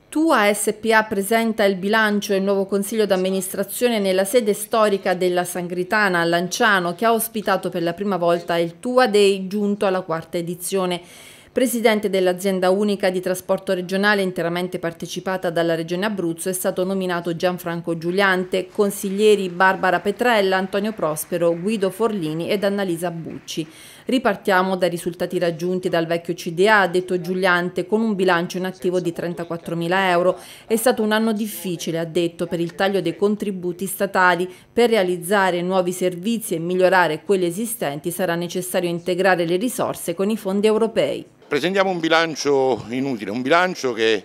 TUA SpA presenta il bilancio e il nuovo consiglio d'amministrazione nella sede storica della Sangritana a Lanciano, che ha ospitato per la prima volta il TUA Day giunto alla quarta edizione. Presidente dell'azienda unica di trasporto regionale interamente partecipata dalla Regione Abruzzo è stato nominato Gianfranco Giuliante, consiglieri Barbara Petrella, Antonio Prospero, Guido Forlini ed Annalisa Bucci. Ripartiamo dai risultati raggiunti dal vecchio CDA, ha detto Giuliante, con un bilancio in attivo di 34.000 euro. È stato un anno difficile, ha detto, per il taglio dei contributi statali. Per realizzare nuovi servizi e migliorare quelli esistenti sarà necessario integrare le risorse con i fondi europei. Presentiamo un bilancio inutile, un bilancio che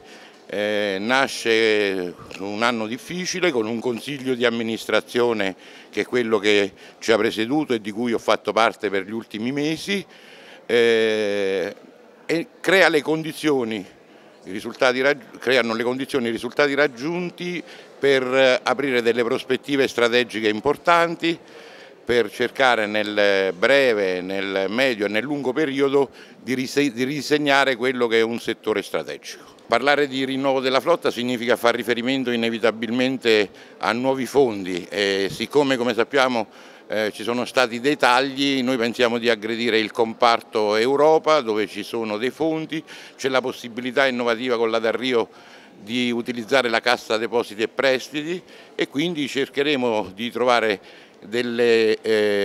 nasce un anno difficile con un consiglio di amministrazione che è quello che ci ha preceduto e di cui ho fatto parte per gli ultimi mesi e crea le condizioni, i risultati raggiunti per aprire delle prospettive strategiche importanti, per cercare nel breve, nel medio e nel lungo periodo di ridisegnare quello che è un settore strategico. Parlare di rinnovo della flotta significa far riferimento inevitabilmente a nuovi fondi e siccome, come sappiamo, ci sono stati dei tagli, noi pensiamo di aggredire il comparto Europa dove ci sono dei fondi, c'è la possibilità innovativa con la Dalrio di utilizzare la Cassa Depositi e Prestiti e quindi cercheremo di trovare delle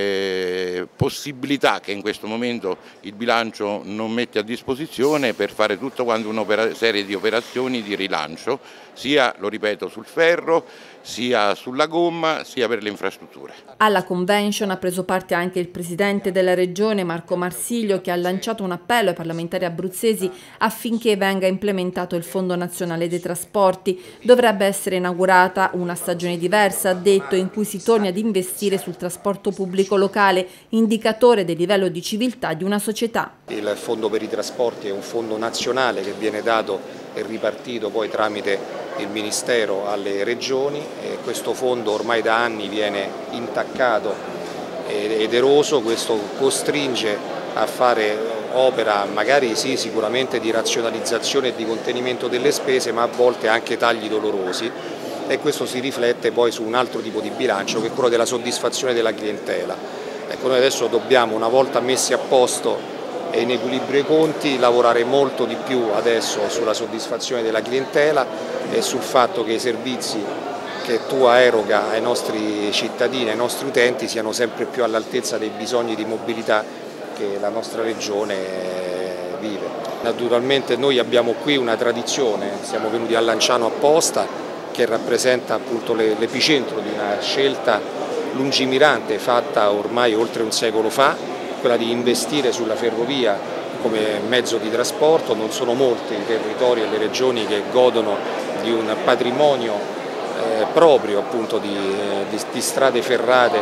possibilità che in questo momento il bilancio non mette a disposizione per fare tutto quanto una serie di operazioni di rilancio, sia, lo ripeto, sul ferro, sia sulla gomma, sia per le infrastrutture. Alla convention ha preso parte anche il presidente della regione Marco Marsiglio, che ha lanciato un appello ai parlamentari abruzzesi affinché venga implementato il Fondo Nazionale dei Trasporti. Dovrebbe essere inaugurata una stagione diversa, ha detto, in cui si torni ad investire sul trasporto pubblico locale, indicatore del livello di civiltà di una società. Il Fondo per i Trasporti è un fondo nazionale che viene dato e ripartito poi tramite il Ministero alle regioni e questo fondo ormai da anni viene intaccato ed eroso, questo costringe a fare opera magari sì sicuramente di razionalizzazione e di contenimento delle spese, ma a volte anche tagli dolorosi e questo si riflette poi su un altro tipo di bilancio che è quello della soddisfazione della clientela. Ecco, noi adesso dobbiamo, una volta messi a posto e in equilibrio i conti, lavorare molto di più adesso sulla soddisfazione della clientela e sul fatto che i servizi che TUA eroga ai nostri cittadini, ai nostri utenti siano sempre più all'altezza dei bisogni di mobilità che la nostra regione vive. Naturalmente noi abbiamo qui una tradizione, siamo venuti a Lanciano apposta, che rappresenta appunto l'epicentro di una scelta lungimirante fatta ormai oltre un secolo fa, quella di investire sulla ferrovia come mezzo di trasporto. Non sono molti i territori e le regioni che godono di un patrimonio proprio appunto di strade ferrate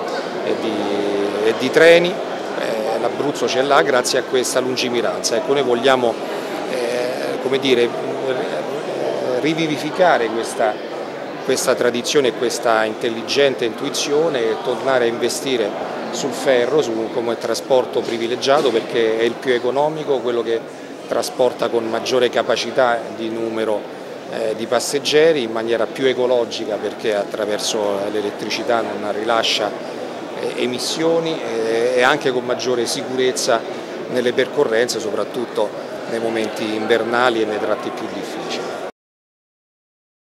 e di treni. L'Abruzzo ce l'ha grazie a questa lungimiranza. Ecco, noi vogliamo come dire, rivivificare questa tradizione e questa intelligente intuizione e tornare a investire sul ferro come trasporto privilegiato perché è il più economico, quello che trasporta con maggiore capacità di numero di passeggeri, in maniera più ecologica perché attraverso l'elettricità non rilascia emissioni e anche con maggiore sicurezza nelle percorrenze, soprattutto nei momenti invernali e nei tratti più difficili.